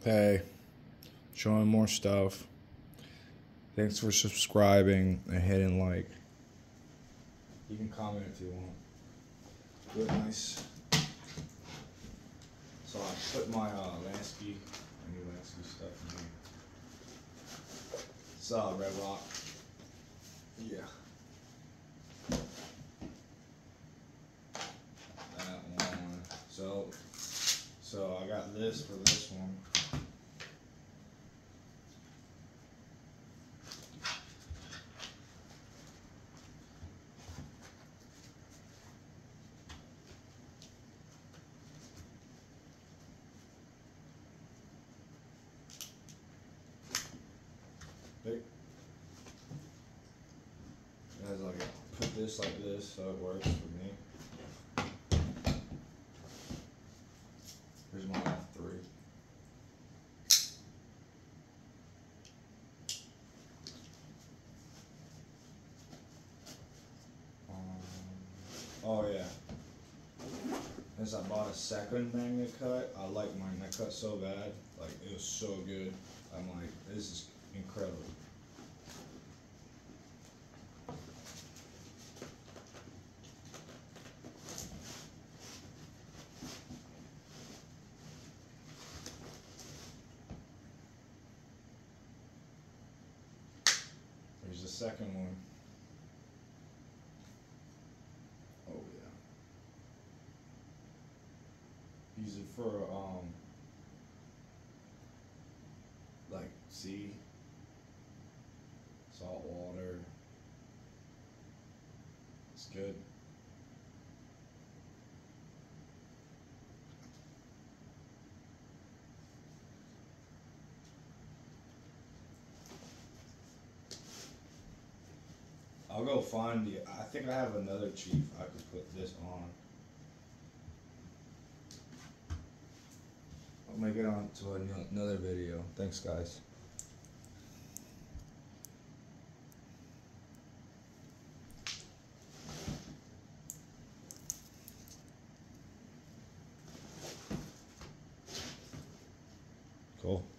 Hey, showing more stuff. Thanks for subscribing and hitting like. You can comment if you want. Do it nice. So I put my Lansky, new Lansky stuff in here. It's Red Rock. Yeah. That one. So I got this for this one. As I put this like this so it works for me. Here's my F3. Oh yeah. As I bought a second magnet cut, I like my magnet cut so bad. Like it was so good. I'm like, this is incredible. Here's the second one. Oh yeah. Use it for like sea, salt water. It's good. I'll go find the. I think I have another chief I could put this on. I'll make it on to another video. Thanks, guys. Cool.